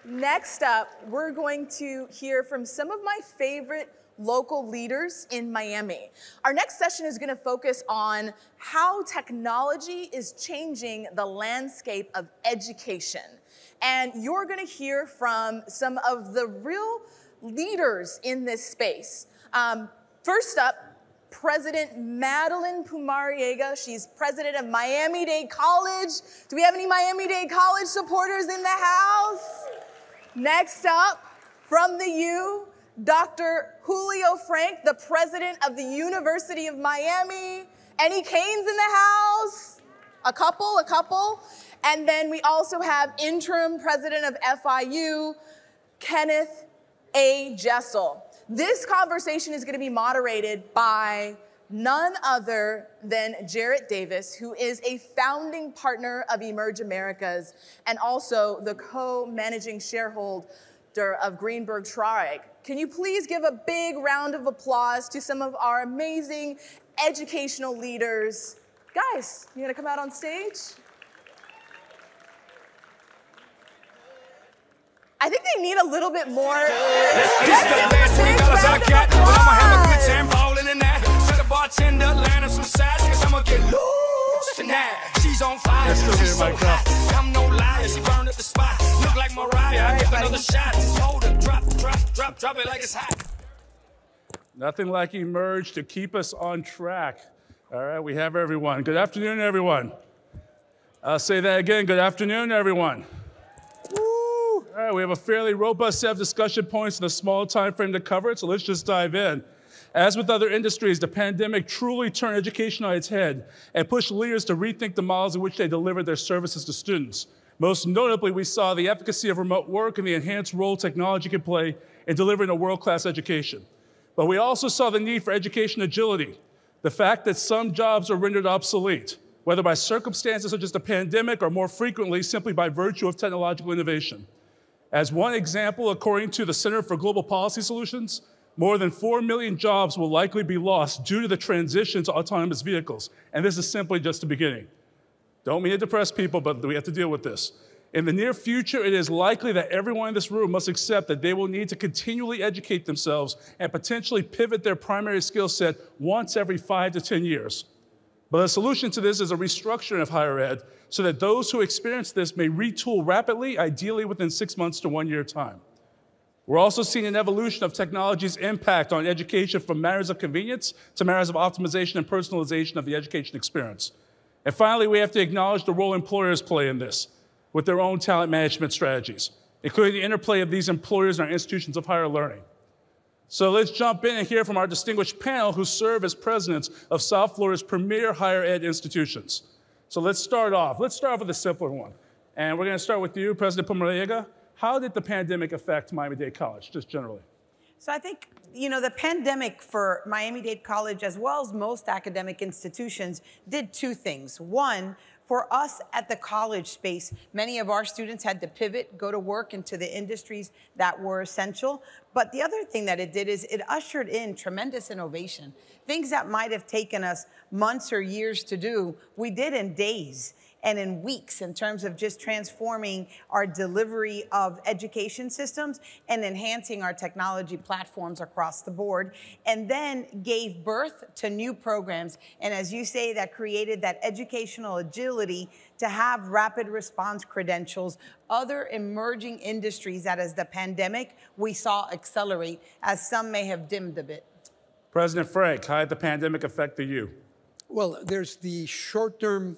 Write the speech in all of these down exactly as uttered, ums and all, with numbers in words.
Next up, we're going to hear from some of my favorite local leaders in Miami. Our next session is going to focus on how technology is changing the landscape of education. And you're going to hear from some of the real leaders in this space. Um, first up, President Madeline Pumariega. She's president of Miami-Dade College. Do we have any Miami-Dade College supporters in the house? Next up, from the U, Doctor Julio Frenk, the president of the University of Miami. Any Canes in the house? A couple, a couple. And then we also have interim president of F I U, Kenneth A. Jessell. This conversation is going to be moderated by none other than Jaret Davis, who is a founding partner of Emerge Americas and also the co-managing shareholder of Greenberg Traurig. Can you please give a big round of applause to some of our amazing educational leaders? Guys, you gonna come out on stage? I think they need a little bit more. Let's get the last three dollars I got, but I'ma have a good time rolling in that. Tell the bartender, land up some sides, cause I'ma get loose tonight. She's on fire, she's so hot. I'm no liar, she burned up the spot. Look like Mariah, I give another shot. Hold her, drop, drop, drop, drop it like it's hot. Nothing like Emerge to keep us on track. All right, we have everyone. Good afternoon, everyone. I'll say that again, good afternoon, everyone. All right, we have a fairly robust set of discussion points in a small time frame to cover it, so let's just dive in. As with other industries, the pandemic truly turned education on its head and pushed leaders to rethink the models in which they delivered their services to students. Most notably, we saw the efficacy of remote work and the enhanced role technology can play in delivering a world-class education. But we also saw the need for education agility, the fact that some jobs are rendered obsolete, whether by circumstances such as the pandemic or more frequently simply by virtue of technological innovation. As one example, according to the Center for Global Policy Solutions, more than four million jobs will likely be lost due to the transition to autonomous vehicles. And this is simply just the beginning. Don't mean to depress people, but we have to deal with this. In the near future, it is likely that everyone in this room must accept that they will need to continually educate themselves and potentially pivot their primary skill set once every five to ten years. But the solution to this is a restructuring of higher ed so that those who experience this may retool rapidly, ideally within six months to one year time. We're also seeing an evolution of technology's impact on education from matters of convenience to matters of optimization and personalization of the education experience. And finally, we have to acknowledge the role employers play in this with their own talent management strategies, including the interplay of these employers and our institutions of higher learning. So let's jump in and hear from our distinguished panel who serve as presidents of South Florida's premier higher ed institutions. So let's start off. Let's start off with a simpler one. And we're going to start with you, President Pumariega. How did the pandemic affect Miami-Dade College, just generally? So I think, you know, the pandemic for Miami-Dade College, as well as most academic institutions, did two things. One, for us at the college space, many of our students had to pivot, go to work into the industries that were essential. But the other thing that it did is it ushered in tremendous innovation. Things that might have taken us months or years to do, we did in days and in weeks in terms of just transforming our delivery of education systems and enhancing our technology platforms across the board, and then gave birth to new programs. And as you say, that created that educational agility to have rapid response credentials, other emerging industries that as the pandemic we saw accelerate, as some may have dimmed a bit. President Frenk, how did the pandemic affect the U? Well, there's the short-term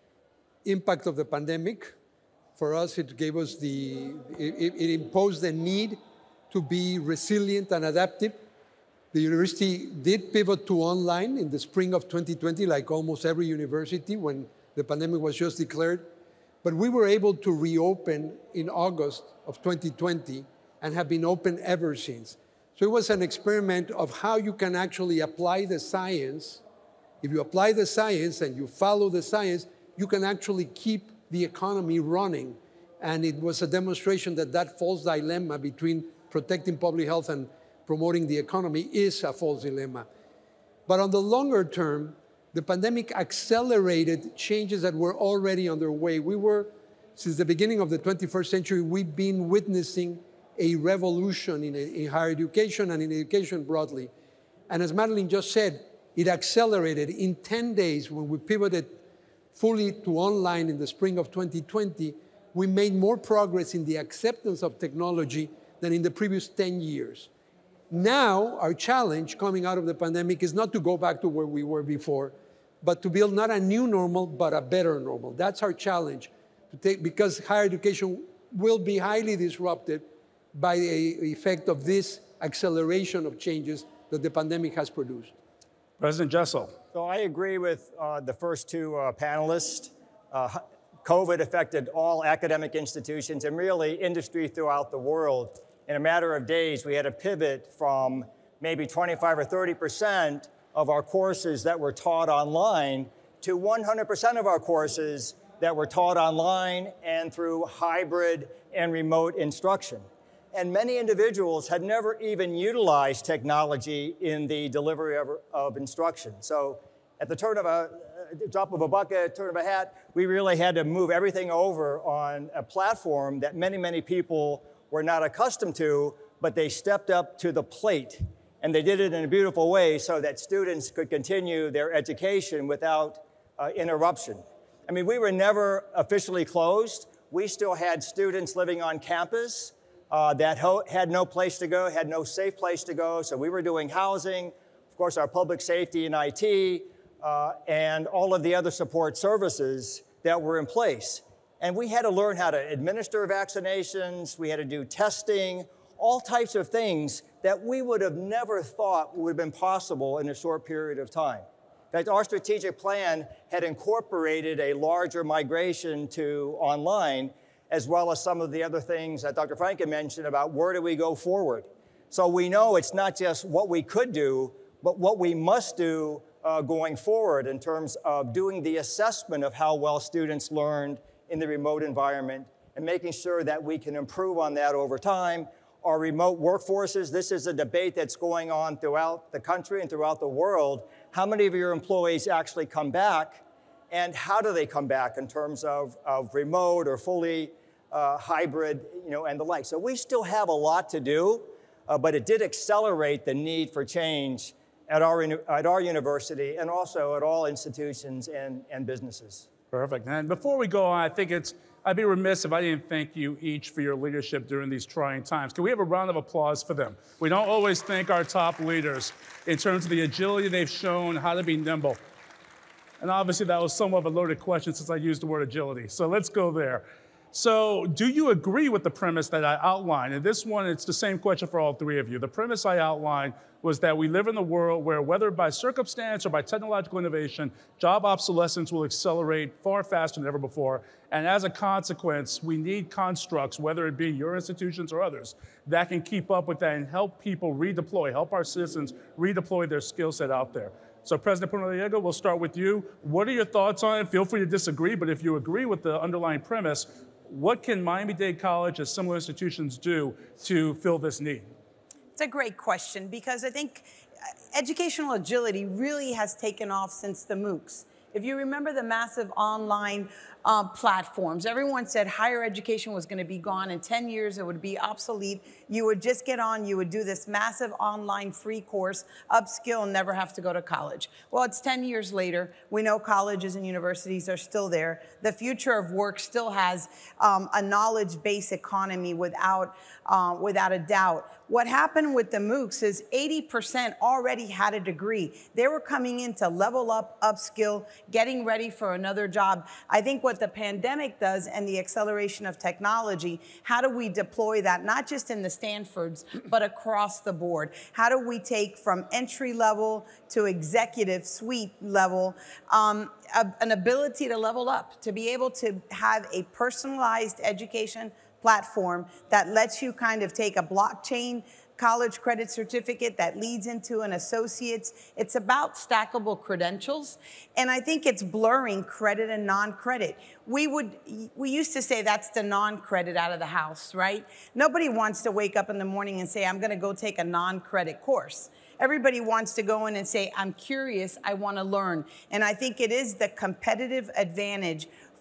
impact of the pandemic. For us, it gave us the, it, it imposed the need to be resilient and adaptive. The university did pivot to online in the spring of twenty twenty, like almost every university when the pandemic was just declared. But we were able to reopen in August of twenty twenty and have been open ever since. So it was an experiment of how you can actually apply the science. If you apply the science and you follow the science, you can actually keep the economy running. And it was a demonstration that that false dilemma between protecting public health and promoting the economy is a false dilemma. But on the longer term, the pandemic accelerated changes that were already underway. We were since the beginning of the twenty-first century, we've been witnessing a revolution in, in higher education and in education broadly. And as Madeline just said, it accelerated in ten days when we pivoted fully to online in the spring of twenty twenty. We made more progress in the acceptance of technology than in the previous ten years. Now, our challenge coming out of the pandemic is not to go back to where we were before, but to build not a new normal, but a better normal. That's our challenge, to take, because higher education will be highly disrupted by the effect of this acceleration of changes that the pandemic has produced. President Jessell. So I agree with uh, the first two uh, panelists. Uh, COVID affected all academic institutions and really industry throughout the world. In a matter of days, we had to pivot from maybe twenty-five or thirty percent of our courses that were taught online to one hundred percent of our courses that were taught online and through hybrid and remote instruction. And many individuals had never even utilized technology in the delivery of, of instruction. So at the turn of a, a drop of a bucket, turn of a hat, we really had to move everything over on a platform that many, many people were not accustomed to, but they stepped up to the plate. And they did it in a beautiful way so that students could continue their education without uh, interruption. I mean, we were never officially closed. We still had students living on campus uh, that ho had no place to go, had no safe place to go. So we were doing housing, of course, our public safety and I T, uh, and all of the other support services that were in place. And we had to learn how to administer vaccinations. We had to do testing, all types of things that we would have never thought would have been possible in a short period of time. In fact, our strategic plan had incorporated a larger migration to online, as well as some of the other things that Doctor Frenk had mentioned about where do we go forward. So we know it's not just what we could do, but what we must do uh, going forward in terms of doing the assessment of how well students learned in the remote environment and making sure that we can improve on that over time. Our remote workforces, this is a debate that's going on throughout the country and throughout the world. How many of your employees actually come back, and how do they come back in terms of, of remote or fully uh, hybrid, you know, and the like. So we still have a lot to do, uh, but it did accelerate the need for change at our, at our university and also at all institutions and, and businesses. Perfect. And before we go on, I think it's, I'd be remiss if I didn't thank you each for your leadership during these trying times. Can we have a round of applause for them? We don't always thank our top leaders in terms of the agility they've shown, how to be nimble. And obviously that was somewhat of a loaded question since I used the word agility. So let's go there. So do you agree with the premise that I outlined? And this one, it's the same question for all three of you. The premise I outlined was that we live in a world where, whether by circumstance or by technological innovation, job obsolescence will accelerate far faster than ever before. And as a consequence, we need constructs, whether it be your institutions or others, that can keep up with that and help people redeploy, help our citizens redeploy their skill set out there. So President Pumariega, we'll start with you. What are your thoughts on it? Feel free to disagree, but if you agree with the underlying premise, what can Miami-Dade College and similar institutions do to fill this need? It's a great question, because I think educational agility really has taken off since the MOOCs. If you remember the massive online uh, platforms, everyone said higher education was going to be gone in ten years, it would be obsolete. You would just get on, you would do this massive online free course, upskill, and never have to go to college. Well, it's ten years later. We know colleges and universities are still there. The future of work still has um, a knowledge-based economy without, uh, without a doubt. What happened with the MOOCs is eighty percent already had a degree. They were coming in to level up, upskill, getting ready for another job. I think what the pandemic does and the acceleration of technology, how do we deploy that, not just in the Stanfords, but across the board? How do we take from entry level to executive suite level um, a, an ability to level up, to be able to have a personalized education platform that lets you kind of take a blockchain college credit certificate that leads into an associate's. It's about stackable credentials. And I think it's blurring credit and non-credit. We would, we used to say that's the non-credit out of the house, right? Nobody wants to wake up in the morning and say, I'm gonna go take a non-credit course. Everybody wants to go in and say, I'm curious, I wanna learn. And I think it is the competitive advantage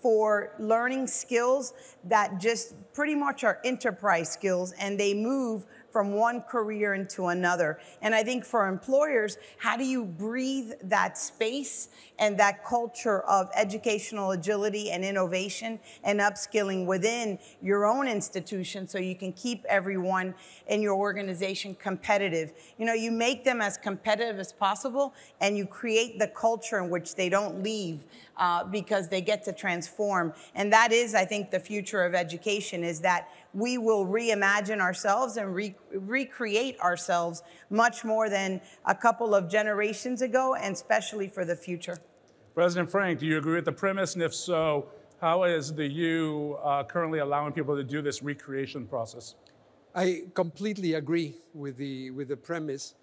for learning skills that just pretty much are enterprise skills, and they move from one career into another. And I think for employers, how do you breathe that space and that culture of educational agility and innovation and upskilling within your own institution so you can keep everyone in your organization competitive? You know, you make them as competitive as possible, and you create the culture in which they don't leave uh, because they get to transform. And that is, I think, the future of education, is that we will reimagine ourselves and re recreate ourselves much more than a couple of generations ago, and especially for the future. President Frenk, do you agree with the premise? And if so, how is the U uh, currently allowing people to do this recreation process? I completely agree with the, with the premise.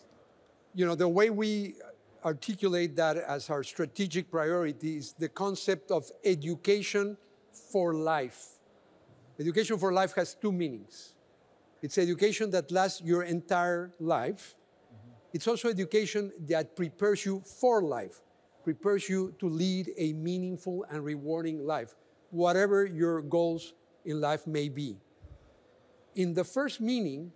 You know, the way we articulate that as our strategic priority is the concept of education for life. Education for life has two meanings. It's education that lasts your entire life. Mm-hmm. It's also education that prepares you for life, prepares you to lead a meaningful and rewarding life, whatever your goals in life may be. In the first meaning,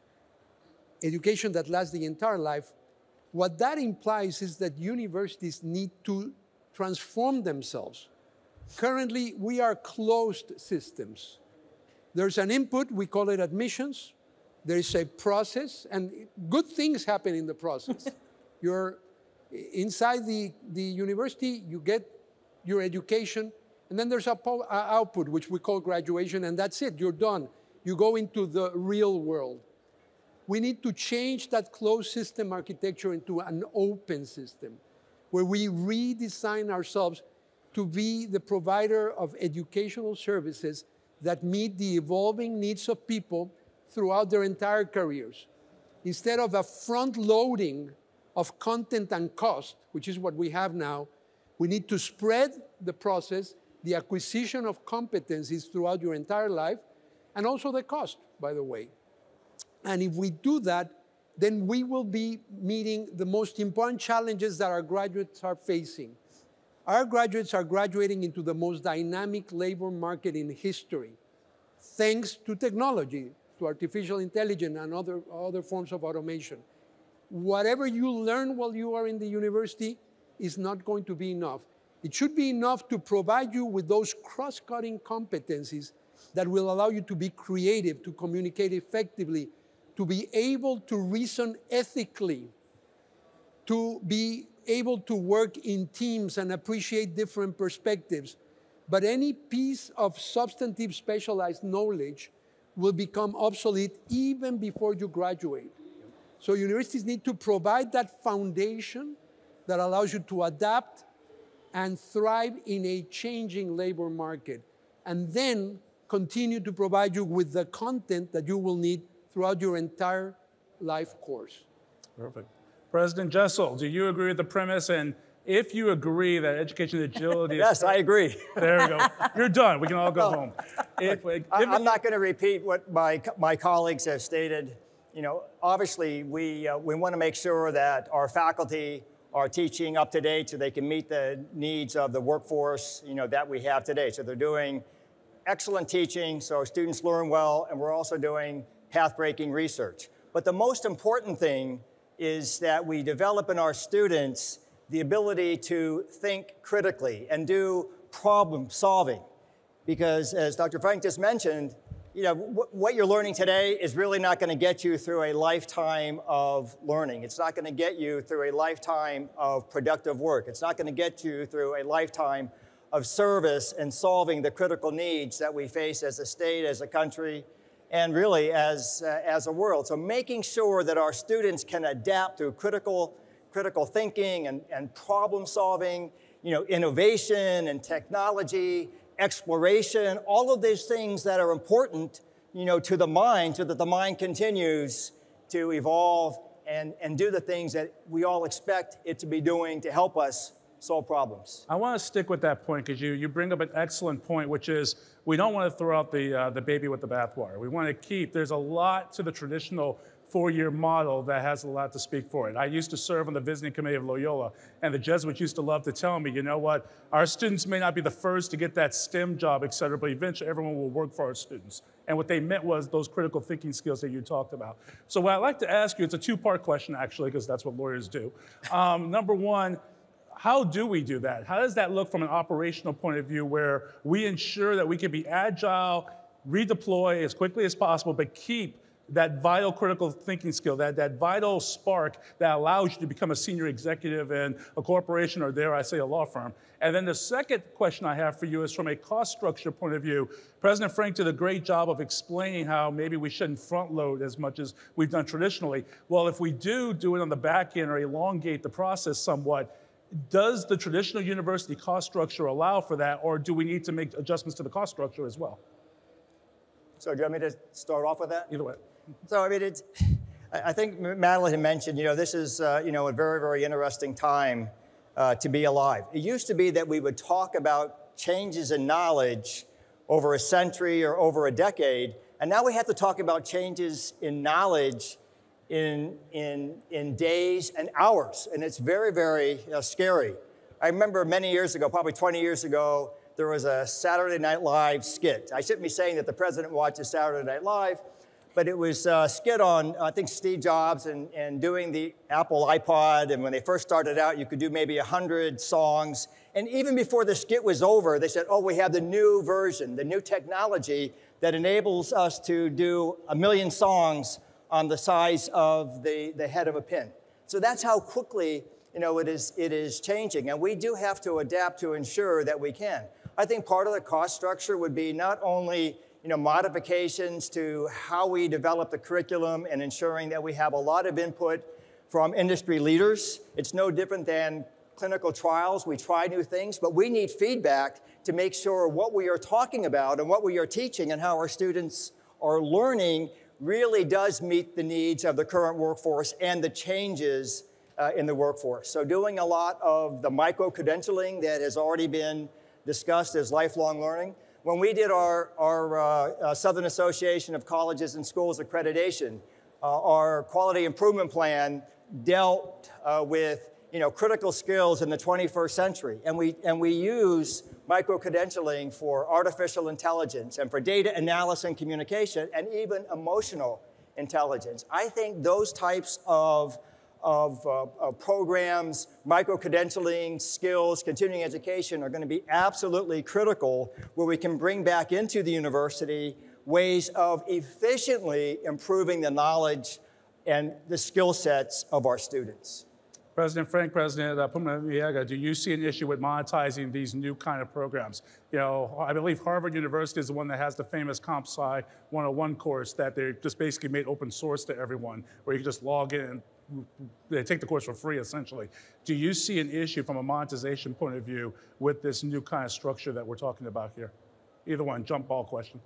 education that lasts the entire life, what that implies is that universities need to transform themselves. Currently, we are closed systems. There's an input, we call it admissions. There is a process, and good things happen in the process. You're inside the, the university, you get your education, and then there's a output, which we call graduation, and that's it, you're done. You go into the real world. We need to change that closed system architecture into an open system, where we redesign ourselves to be the provider of educational services that meet the evolving needs of people throughout their entire careers. Instead of a front loading of content and cost, which is what we have now, we need to spread the process, the acquisition of competencies throughout your entire life, and also the cost, by the way. And if we do that, then we will be meeting the most important challenges that our graduates are facing. Our graduates are graduating into the most dynamic labor market in history, thanks to technology, to artificial intelligence and other, other forms of automation. Whatever you learn while you are in the university is not going to be enough. It should be enough to provide you with those cross-cutting competencies that will allow you to be creative, to communicate effectively, to be able to reason ethically, to be able to work in teams and appreciate different perspectives. But any piece of substantive specialized knowledge will become obsolete even before you graduate. So universities need to provide that foundation that allows you to adapt and thrive in a changing labor market, and then continue to provide you with the content that you will need throughout your entire life course. Perfect. President Jessell, do you agree with the premise? And if you agree that education agility yes, is... I agree. There we go. You're done. We can all go home. If, I, I'm not going to repeat what my, my colleagues have stated. You know, obviously, we, uh, we want to make sure that our faculty are teaching up to date so they can meet the needs of the workforce, you know, that we have today. So they're doing excellent teaching so students learn well, and we're also doing path-breaking research. But the most important thing is that we develop in our students the ability to think critically and do problem solving. Because as Doctor Frenk just mentioned, you know, what you're learning today is really not going to get you through a lifetime of learning. It's not going to get you through a lifetime of productive work. It's not going to get you through a lifetime of service and solving the critical needs that we face as a state, as a country, and really as, uh, as a world. So making sure that our students can adapt through critical, critical thinking and, and problem solving, you know, innovation and technology, exploration, all of these things that are important, you know, to the mind, so that the mind continues to evolve and, and do the things that we all expect it to be doing to help us solve problems. I want to stick with that point because you, you bring up an excellent point, which is we don't want to throw out the, uh, the baby with the bathwater. We want to keep, there's a lot to the traditional four-year model that has a lot to speak for it. I used to serve on the visiting committee of Loyola, and the Jesuits used to love to tell me, you know what, our students may not be the first to get that STEM job, et cetera, but eventually everyone will work for our students. And what they meant was those critical thinking skills that you talked about. So what I'd like to ask you, it's a two-part question actually, because that's what lawyers do. Um, number one, how do we do that? How does that look from an operational point of view where we ensure that we can be agile, redeploy as quickly as possible, but keep that vital critical thinking skill, that, that vital spark that allows you to become a senior executive in a corporation or, dare I say, a law firm? And then the second question I have for you is from a cost structure point of view. President Frenk did a great job of explaining how maybe we shouldn't front load as much as we've done traditionally. Well, if we do do it on the back end or elongate the process somewhat, does the traditional university cost structure allow for that, or do we need to make adjustments to the cost structure as well? So do you want me to start off with that? Either way. So, I mean, it's, I think Madeline had mentioned, you know, this is, uh, you know, a very, very interesting time uh, to be alive. It used to be that we would talk about changes in knowledge over a century or over a decade, and now we have to talk about changes in knowledge in, in, in days and hours, and it's very, very uh, scary. I remember many years ago, probably twenty years ago, there was a Saturday Night Live skit. I shouldn't be saying that the president watches Saturday Night Live, but it was a skit on, I think, Steve Jobs and, and doing the Apple iPod. And when they first started out, you could do maybe one hundred songs. And even before the skit was over, they said, oh, we have the new version, the new technology that enables us to do a million songs on the size of the, the head of a pin. So that's how quickly, you know, it is, it is changing. And we do have to adapt to ensure that we can. I think part of the cost structure would be not only, you know, modifications to how we develop the curriculum and ensuring that we have a lot of input from industry leaders. It's no different than clinical trials. We try new things, but we need feedback to make sure what we are talking about and what we are teaching and how our students are learning really does meet the needs of the current workforce and the changes uh, in the workforce. So doing a lot of the micro-credentialing that has already been discussed as lifelong learning. When we did our, our uh, uh, Southern Association of Colleges and Schools accreditation, uh, our quality improvement plan dealt uh, with, you know, critical skills in the twenty-first century. And we, and we use micro-credentialing for artificial intelligence and for data analysis and communication and even emotional intelligence. I think those types of of, uh, of programs, micro-credentialing, skills, continuing education are going to be absolutely critical where we can bring back into the university ways of efficiently improving the knowledge and the skill sets of our students. President Frenk, President uh, Pumariega, do you see an issue with monetizing these new kind of programs? You know, I believe Harvard University is the one that has the famous Comp Sci one oh one course that they just basically made open source to everyone, where you can just log in and they take the course for free, essentially. Do you see an issue from a monetization point of view with this new kind of structure that we're talking about here? Either one, jump ball question.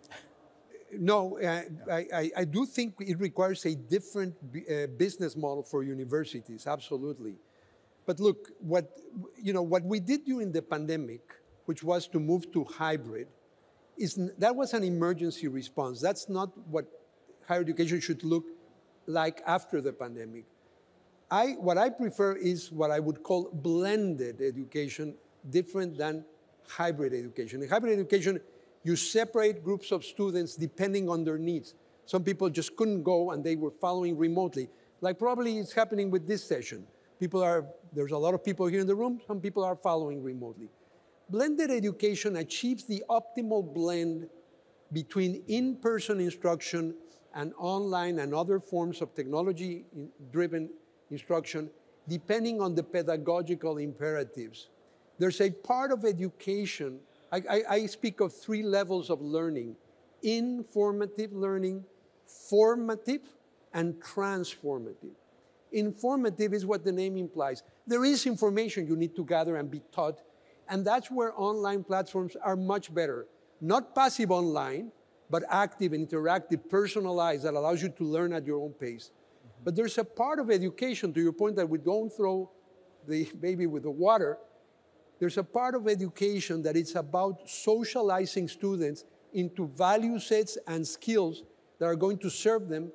No, uh, I, I, I do think it requires a different uh, business model for universities, absolutely. But look, what, you know, what we did during the pandemic, which was to move to hybrid, is, that was an emergency response. That's not what higher education should look like after the pandemic. I, what I prefer is what I would call blended education, different than hybrid education. In hybrid education, you separate groups of students depending on their needs. Some people just couldn't go and they were following remotely, like probably it's happening with this session. People are, there's a lot of people here in the room, some people are following remotely. Blended education achieves the optimal blend between in-person instruction and online and other forms of technology-driven instruction, depending on the pedagogical imperatives. There's a part of education, I, I, I speak of three levels of learning: informative learning, formative, and transformative. Informative is what the name implies. There is information you need to gather and be taught, and that's where online platforms are much better. Not passive online, but active and interactive, personalized, that allows you to learn at your own pace. Mm-hmm. But there's a part of education, to your point, that we don't throw the baby with the water. There's a part of education that it's about socializing students into value sets and skills that are going to serve them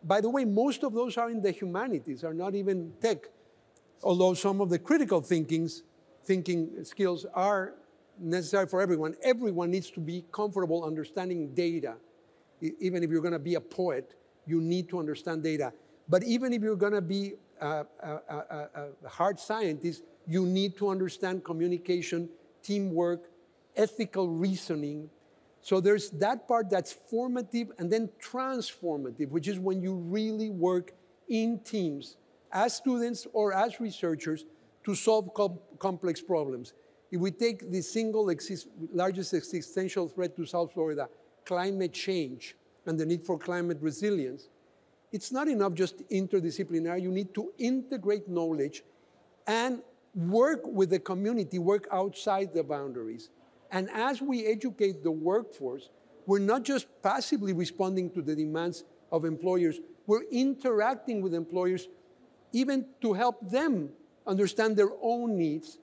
by the way, most of those are in the humanities, are not even tech, although some of the critical thinkings, thinking skills are necessary for everyone. Everyone needs to be comfortable understanding data. Even if you're going to be a poet, you need to understand data. But even if you're going to be a, a, a, a hard scientist, you need to understand communication, teamwork, ethical reasoning. So there's that part that's formative and then transformative, which is when you really work in teams as students or as researchers to solve com complex problems. If we take the single exist largest existential threat to South Florida, climate change and the need for climate resilience, it's not enough just interdisciplinary. You need to integrate knowledge and work with the community, work outside the boundaries. And as we educate the workforce, we're not just passively responding to the demands of employers, we're interacting with employers even to help them understand their own needs.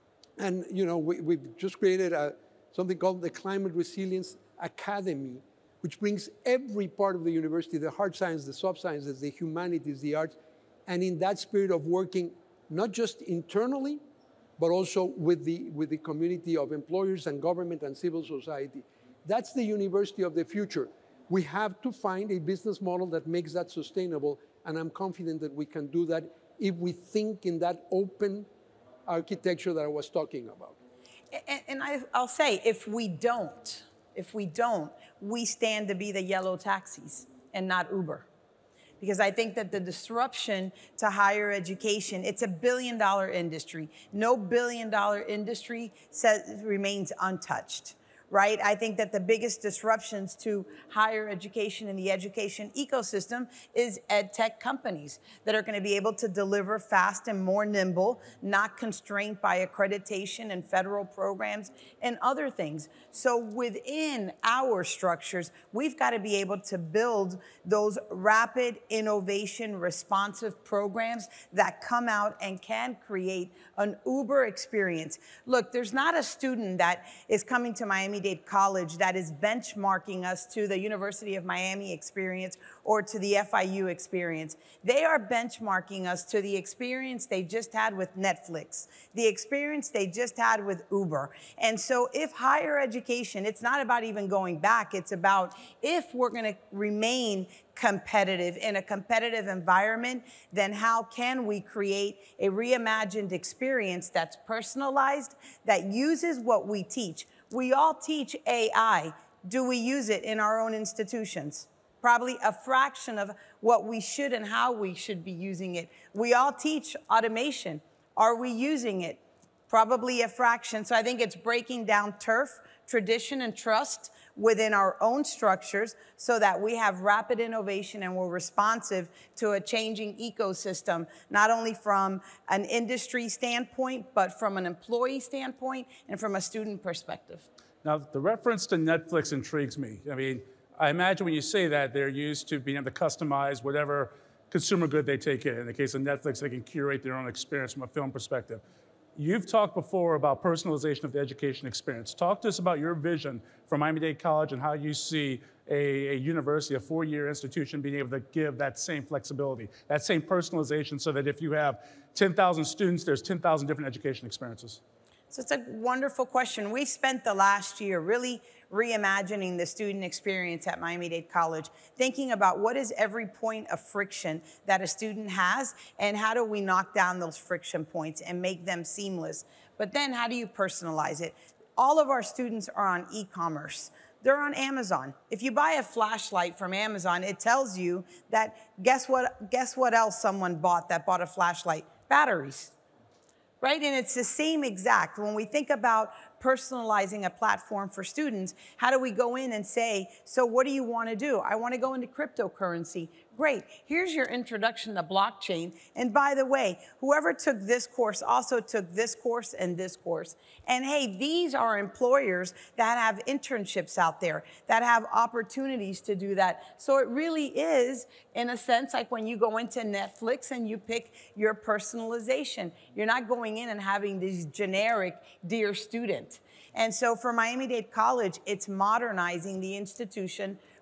And you know, we, we've just created a, something called the Climate Resilience Academy, which brings every part of the university, the hard sciences, the soft sciences, the humanities, the arts, and in that spirit of working not just internally, but also with the, with the community of employers and government and civil society. That's the university of the future. We have to find a business model that makes that sustainable, and I'm confident that we can do that if we think in that open architecture that I was talking about. And, and I, I'll say, if we don't, if we don't, we stand to be the yellow taxis and not Uber. Because I think that the disruption to higher education, it's a billion dollar industry. No billion dollar industry says, remains untouched, right? I think that the biggest disruptions to higher education and the education ecosystem is ed tech companies that are going to be able to deliver fast and more nimble, not constrained by accreditation and federal programs and other things. So within our structures, we've got to be able to build those rapid innovation responsive programs that come out and can create an Uber experience. Look, there's not a student that is coming to Miami-Dade College that is benchmarking us to the University of Miami experience or to the F I U experience. They are benchmarking us to the experience they just had with Netflix, the experience they just had with Uber. And so if higher education, it's not about even going back, it's about if we're going to remain competitive in a competitive environment, then how can we create a reimagined experience that's personalized, that uses what we teach? We all teach A I. Do we use it in our own institutions? Probably a fraction of what we should and how we should be using it. We all teach automation. Are we using it? Probably a fraction. So I think it's breaking down turf, tradition, and trust within our own structures so that we have rapid innovation and we're responsive to a changing ecosystem, not only from an industry standpoint, but from an employee standpoint and from a student perspective. Now, the reference to Netflix intrigues me. I mean, I imagine when you say that, they're used to being able to customize whatever consumer good they take in. In the case of Netflix, they can curate their own experience from a film perspective. You've talked before about personalization of the education experience. Talk to us about your vision for Miami-Dade College and how you see a, a university, a four-year institution, being able to give that same flexibility, that same personalization, so that if you have ten thousand students, there's ten thousand different education experiences. So it's a wonderful question. We spent the last year really reimagining the student experience at Miami-Dade College, thinking about what is every point of friction that a student has and how do we knock down those friction points and make them seamless. But then how do you personalize it? All of our students are on e-commerce. They're on Amazon. If you buy a flashlight from Amazon, it tells you that guess what, guess what else someone bought that bought a flashlight? Batteries. Right? And it's the same exact. When we think about personalizing a platform for students, how do we go in and say, so what do you want to do? I want to go into cryptocurrency. Great. Here's your introduction to blockchain. And by the way, whoever took this course also took this course and this course. And hey, these are employers that have internships out there, that have opportunities to do that. So it really is, in a sense, like when you go into Netflix and you pick your personalization. You're not going in and having these generic, dear student. And so for Miami-Dade College, it's modernizing the institution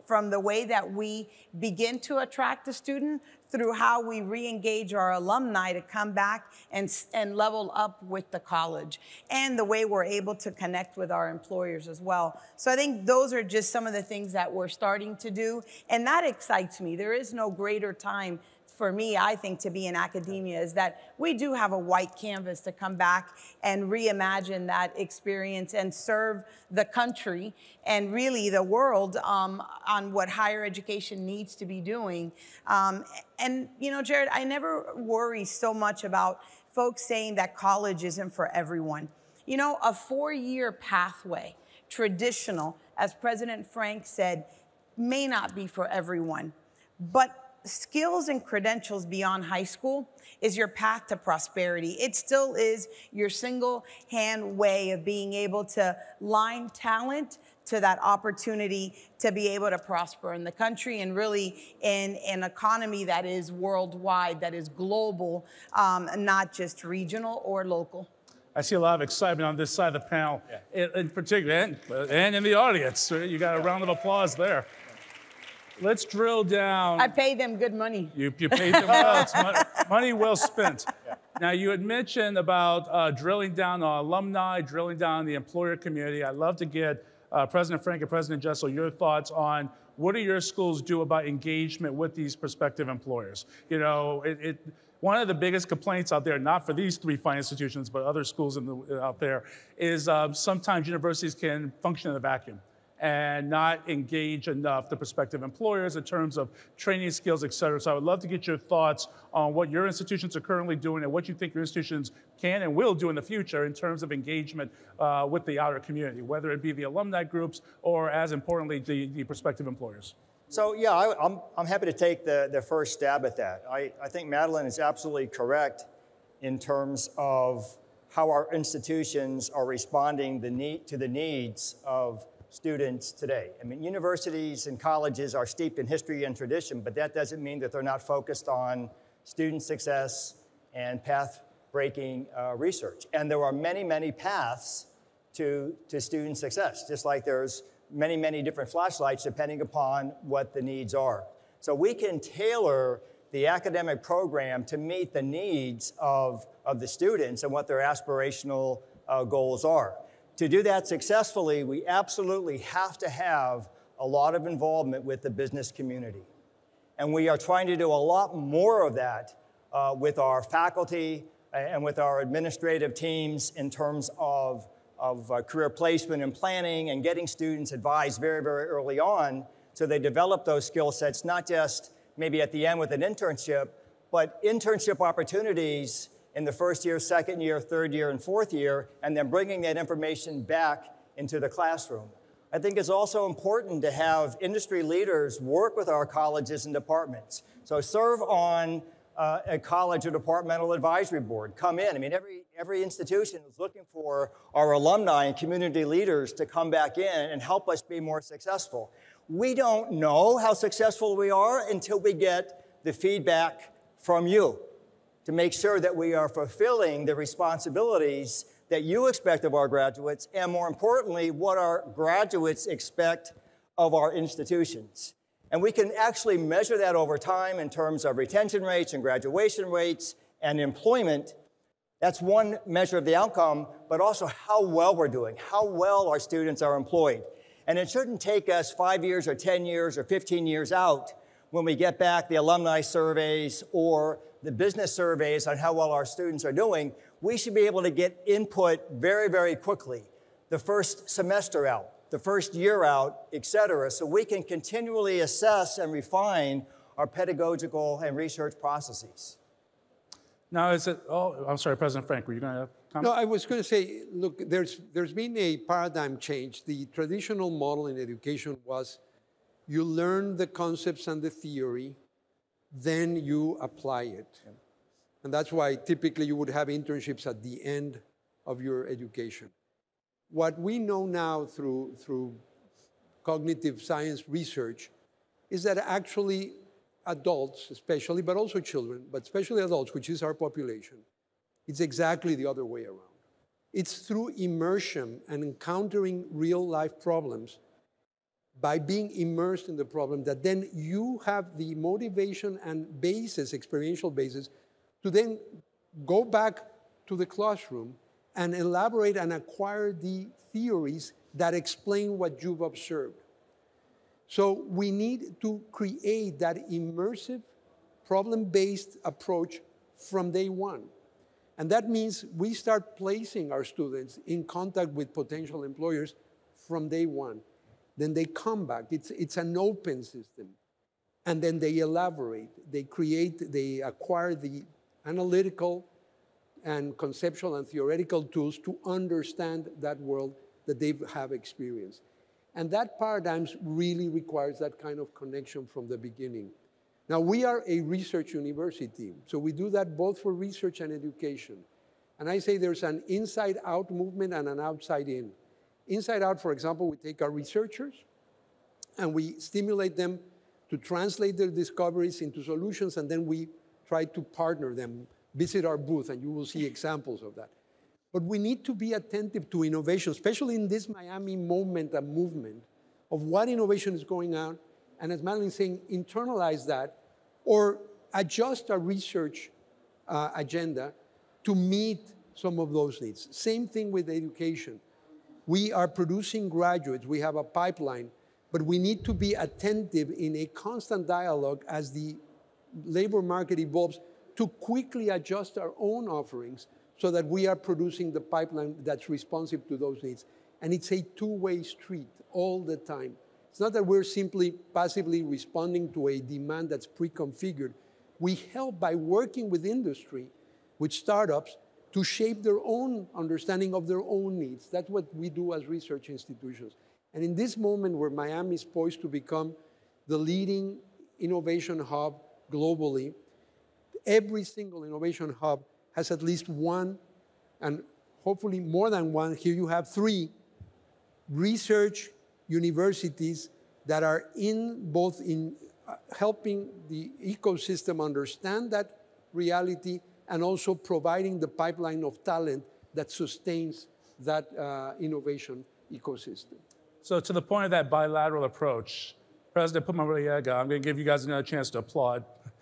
from the way that we begin to attract a student through how we re-engage our alumni to come back and, and level up with the college, and the way we're able to connect with our employers as well. So I think those are just some of the things that we're starting to do, and that excites me. There is no greater time for me, I think, to be in academia, is that we do have a white canvas to come back and reimagine that experience and serve the country and really the world um, on what higher education needs to be doing. Um, and, you know, Jared, I never worry so much about folks saying that college isn't for everyone. You know, a four-year pathway, traditional, as President Frenk said, may not be for everyone, but skills and credentials beyond high school is your path to prosperity. It still is your single hand way of being able to line talent to that opportunity to be able to prosper in the country, and really in an economy that is worldwide, that is global, um, not just regional or local. I see a lot of excitement on this side of the panel, yeah. in, in particular, and, and in the audience. You got a round of applause there. Let's drill down. I pay them good money. You, you paid them well. It's money, money well spent. Yeah. Now, you had mentioned about uh, drilling down on alumni, drilling down on the employer community. I'd love to get uh, President Frenk and President Jessell your thoughts on what do your schools do about engagement with these prospective employers? You know, it, it, one of the biggest complaints out there, not for these three fine institutions, but other schools in the, out there, is uh, sometimes universities can function in a vacuum and not engage enough the prospective employers in terms of training skills, et cetera. So I would love to get your thoughts on what your institutions are currently doing and what you think your institutions can and will do in the future in terms of engagement uh, with the outer community, whether it be the alumni groups or, as importantly, the, the prospective employers. So yeah, I, I'm, I'm happy to take the, the first stab at that. I, I think Madeline is absolutely correct in terms of how our institutions are responding the need, to the needs of students today. I mean, universities and colleges are steeped in history and tradition, but that doesn't mean that they're not focused on student success and path-breaking uh, research. And there are many, many paths to, to student success, just like there's many, many different flashlights depending upon what the needs are. So we can tailor the academic program to meet the needs of, of the students and what their aspirational uh, goals are. To do that successfully, we absolutely have to have a lot of involvement with the business community. And we are trying to do a lot more of that uh, with our faculty and with our administrative teams in terms of, of uh, career placement and planning and getting students advised very, very early on so they develop those skill sets, not just maybe at the end with an internship, but internship opportunities in the first year, second year, third year, and fourth year, and then bringing that information back into the classroom. I think it's also important to have industry leaders work with our colleges and departments. So serve on uh, a college or departmental advisory board. Come in. I mean, every, every institution is looking for our alumni and community leaders to come back in and help us be more successful. We don't know how successful we are until we get the feedback from you, to make sure that we are fulfilling the responsibilities that you expect of our graduates, and more importantly, what our graduates expect of our institutions. And we can actually measure that over time in terms of retention rates and graduation rates and employment. That's one measure of the outcome, but also how well we're doing, how well our students are employed. And it shouldn't take us five years or ten years or fifteen years out when we get back the alumni surveys or the business surveys on how well our students are doing. We should be able to get input very, very quickly, the first semester out, the first year out, et cetera, so we can continually assess and refine our pedagogical and research processes. Now, is it, oh, I'm sorry, President Frenk, were you going to comment? No, I was going to say, look, there's, there's been a paradigm change. The traditional model in education was you learn the concepts and the theory, then you apply it. Yeah. And that's why typically you would have internships at the end of your education. What we know now through, through cognitive science research is that actually adults, especially, but also children, but especially adults, which is our population, it's exactly the other way around. It's through immersion and encountering real life problems by being immersed in the problem, that then you have the motivation and basis, experiential basis, to then go back to the classroom and elaborate and acquire the theories that explain what you've observed. So we need to create that immersive, problem-based approach from day one. And that means we start placing our students in contact with potential employers from day one. Then they come back. It's, it's an open system. And then they elaborate. They create, they acquire the analytical and conceptual and theoretical tools to understand that world that they have experienced. And that paradigm really requires that kind of connection from the beginning. Now, we are a research university, so we do that both for research and education. And I say there's an inside-out movement and an outside-in. Inside out, for example, we take our researchers and we stimulate them to translate their discoveries into solutions, and then we try to partner them. Visit our booth and you will see examples of that. But we need to be attentive to innovation, especially in this Miami moment and movement of what innovation is going on. And as Madeline is saying, internalize that or adjust our research uh, agenda to meet some of those needs. Same thing with education. We are producing graduates, we have a pipeline, but we need to be attentive in a constant dialogue as the labor market evolves to quickly adjust our own offerings so that we are producing the pipeline that's responsive to those needs. And it's a two-way street all the time. It's not that we're simply passively responding to a demand that's pre-configured. We help by working with industry, with startups, to shape their own understanding of their own needs. That's what we do as research institutions. And in this moment where Miami is poised to become the leading innovation hub globally, every single innovation hub has at least one, and hopefully more than one. Here you have three research universities that are in both in uh, helping the ecosystem understand that reality and also providing the pipeline of talent that sustains that uh, innovation ecosystem. So to the point of that bilateral approach, President Pumariega, I'm going to give you guys another chance to applaud.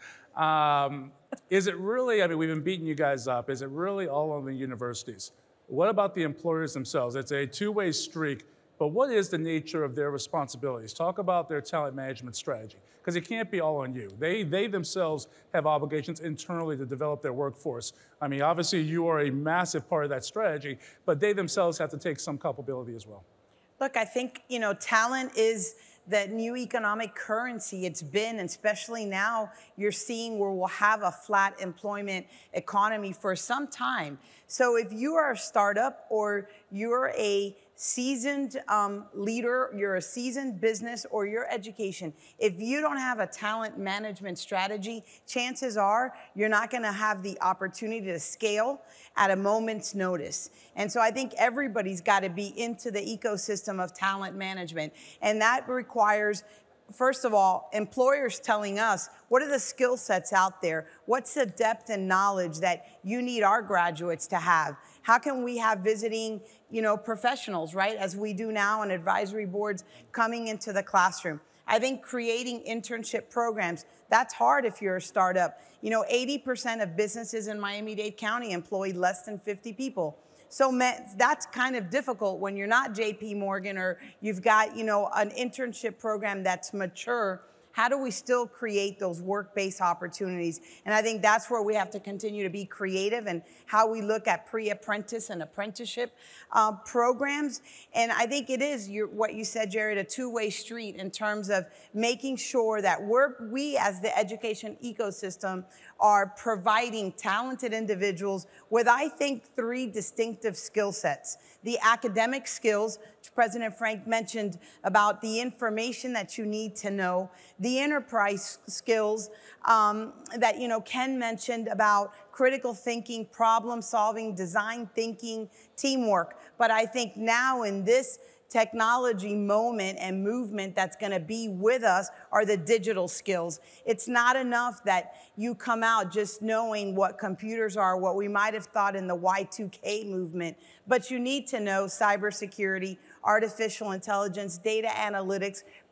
Um, is it really, I mean, we've been beating you guys up, is it really all on the universities? What about the employers themselves? It's a two-way streak, but what is the nature of their responsibilities? Talk about their talent management strategy, because it can't be all on you. They, they themselves have obligations internally to develop their workforce. I mean, obviously you are a massive part of that strategy, but they themselves have to take some culpability as well. Look, I think, you know, talent is the new economic currency. It's been, especially now, you're seeing where we'll have a flat employment economy for some time. So if you are a startup or you're a seasoned um, leader, you're a seasoned business, or your education, if you don't have a talent management strategy, chances are you're not gonna have the opportunity to scale at a moment's notice. And so I think everybody's gotta be into the ecosystem of talent management. And that requires, first of all, employers telling us, what are the skill sets out there? What's the depth and knowledge that you need our graduates to have? How can we have visiting, you know, professionals, right, as we do now on advisory boards coming into the classroom? I think creating internship programs, that's hard if you're a startup. You know, eighty percent of businesses in Miami-Dade County employ less than fifty people. So that's kind of difficult when you're not J P Morgan or you've got, you know, an internship program that's mature. How do we still create those work-based opportunities? And I think that's where we have to continue to be creative and how we look at pre-apprentice and apprenticeship uh, programs. And I think it is your, what you said, Jared, a two-way street in terms of making sure that we're, we as the education ecosystem are providing talented individuals with, I think, three distinctive skill sets. The academic skills, which President Frenk mentioned about the information that you need to know, the enterprise skills um, that, you know, Ken mentioned about critical thinking, problem solving, design thinking, teamwork. But I think now in this technology moment and movement that's going to be with us are the digital skills. It's not enough that you come out just knowing what computers are, what we might have thought in the Y two K movement, but you need to know cybersecurity, artificial intelligence, data analytics,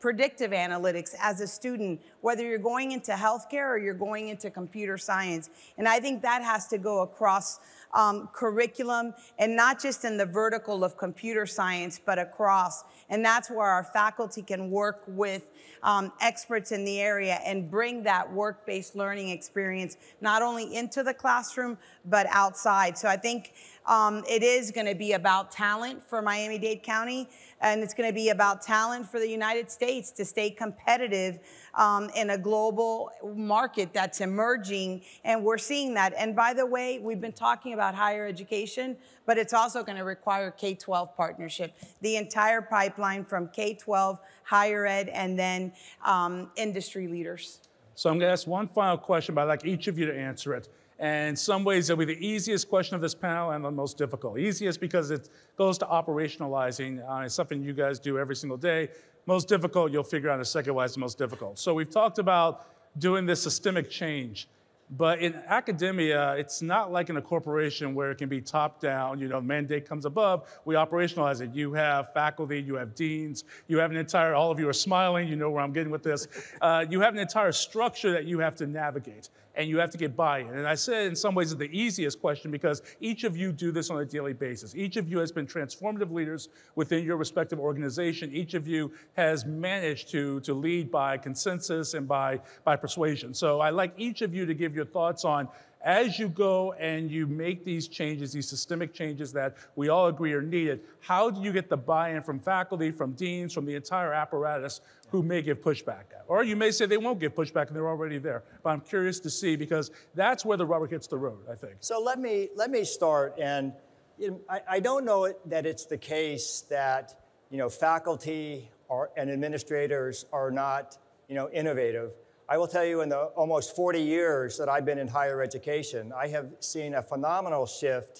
predictive analytics as a student, whether you're going into healthcare or you're going into computer science. And I think that has to go across um, curriculum, and not just in the vertical of computer science, but across. And that's where our faculty can work with um, experts in the area and bring that work-based learning experience not only into the classroom, but outside. So I think um, it is going to be about talent for Miami-Dade County, and it's going to be about talent for the United States to stay competitive um, in a global market that's emerging, and we're seeing that. And by the way, we've been talking about higher education, but it's also going to require K twelve partnership. The entire pipeline from K twelve, higher ed, and then um, industry leaders. So I'm going to ask one final question, but I'd like each of you to answer it. And in some ways, it'll be the easiest question of this panel and the most difficult. Easiest because it goes to operationalizing. Uh, it's something you guys do every single day. Most difficult, you'll figure out in a second why it's the most difficult. So we've talked about doing this systemic change. But in academia, it's not like in a corporation where it can be top down, you know, mandate comes above, we operationalize it. You have faculty, you have deans, you have an entire, all of you are smiling, you know where I'm getting with this. Uh, you have an entire structure that you have to navigate, and you have to get buy-in. And I said in some ways it's the easiest question because each of you do this on a daily basis. Each of you has been transformative leaders within your respective organization. Each of you has managed to, to lead by consensus and by, by persuasion. So I'd like each of you to give your thoughts on, as you go and you make these changes, these systemic changes that we all agree are needed, how do you get the buy-in from faculty, from deans, from the entire apparatus who may give pushback? Or you may say they won't give pushback and they're already there. But I'm curious to see, because that's where the rubber hits the road, I think. So let me, let me start, and you know, I, I don't know it, that it's the case that you know, faculty are, and administrators are not you know, innovative. I will tell you, in the almost forty years that I've been in higher education, I have seen a phenomenal shift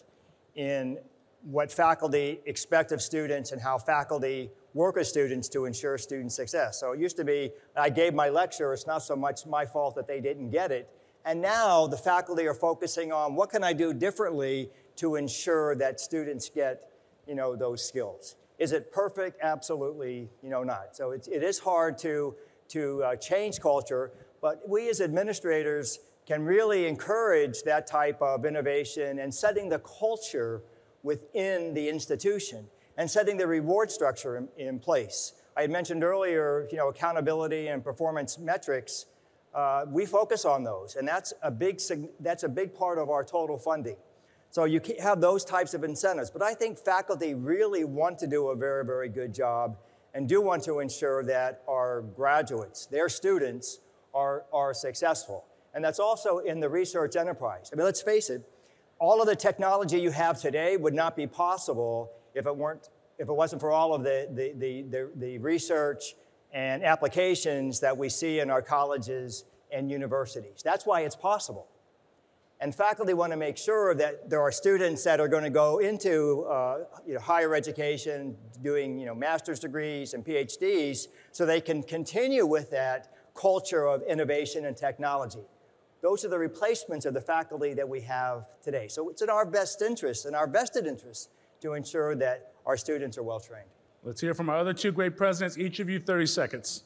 in what faculty expect of students and how faculty work with students to ensure student success. So it used to be, I gave my lecture, it's not so much my fault that they didn't get it. And now the faculty are focusing on what can I do differently to ensure that students get you know, those skills. Is it perfect? Absolutely you know, not. So it's, it is hard to to uh, change culture, but we as administrators can really encourage that type of innovation and setting the culture within the institution and setting the reward structure in, in place. I had mentioned earlier, you know, accountability and performance metrics. Uh, we focus on those, and that's a big, that's a big part of our total funding. So you have those types of incentives, but I think faculty really want to do a very, very good job and do want to ensure that our graduates, their students, are, are successful. And that's also in the research enterprise. I mean, let's face it, all of the technology you have today would not be possible if it weren't, if it wasn't for all of the, the, the, the, the research and applications that we see in our colleges and universities. That's why it's possible. And faculty want to make sure that there are students that are going to go into uh, you know, higher education, doing you know, master's degrees and P H Ds, so they can continue with that culture of innovation and technology. Those are the replacements of the faculty that we have today. So it's in our best interest, in our vested interest, to ensure that our students are well trained. Let's hear from our other two great presidents, each of you thirty seconds.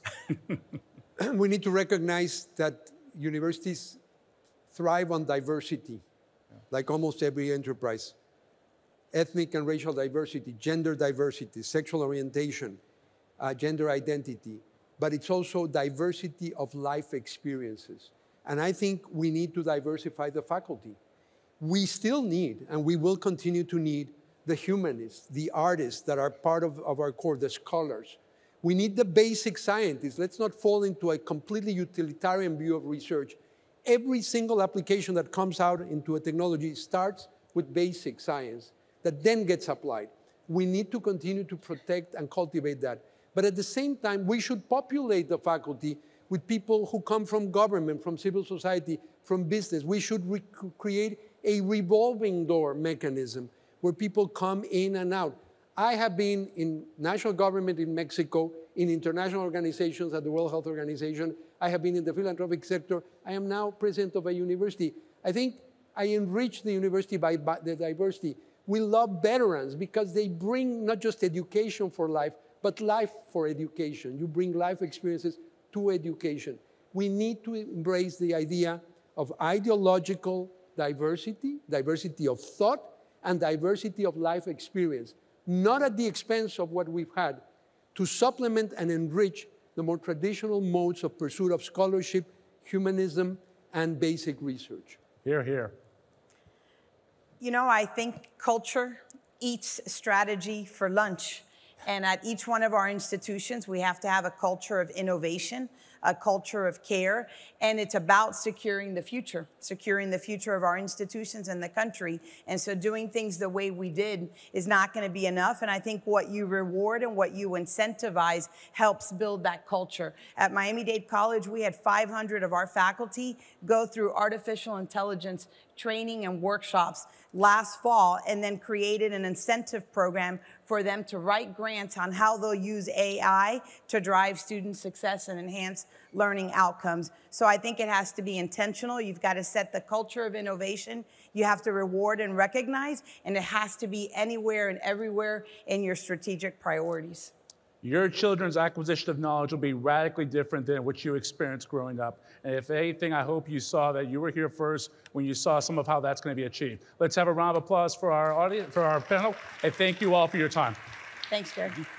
We need to recognize that universities thrive on diversity, like almost every enterprise. Ethnic and racial diversity, gender diversity, sexual orientation, uh, gender identity, but it's also diversity of life experiences. And I think we need to diversify the faculty. We still need, and we will continue to need, the humanists, the artists that are part of, of our core, the scholars. We need the basic scientists. Let's not fall into a completely utilitarian view of research. Every single application that comes out into a technology starts with basic science that then gets applied. We need to continue to protect and cultivate that. But at the same time, we should populate the faculty with people who come from government, from civil society, from business. We should re create a revolving door mechanism where people come in and out. I have been in national government in Mexico, in international organizations at the World Health Organization. I have been in the philanthropic sector. I am now president of a university. I think I enrich the university by, by the diversity. We love veterans because they bring not just education for life, but life for education. You bring life experiences to education. We need to embrace the idea of ideological diversity, diversity of thought, and diversity of life experience, not at the expense of what we've had, to supplement and enrich the more traditional modes of pursuit of scholarship, humanism, and basic research. Hear, hear. You know, I think culture eats strategy for lunch. And at each one of our institutions, we have to have a culture of innovation, a culture of care, and it's about securing the future, securing the future of our institutions and the country. And so doing things the way we did is not going to be enough. And I think what you reward and what you incentivize helps build that culture. At Miami-Dade College, we had five hundred of our faculty go through artificial intelligence training and workshops last fall, and then created an incentive program for them to write grants on how they'll use A I to drive student success and enhance learning outcomes. So I think it has to be intentional. You've got to set the culture of innovation. You have to reward and recognize, and it has to be anywhere and everywhere in your strategic priorities. Your children's acquisition of knowledge will be radically different than what you experienced growing up. And if anything, I hope you saw that you were here first when you saw some of how that's going to be achieved. Let's have a round of applause for our audience, for our panel, and thank you all for your time. Thanks, Jared.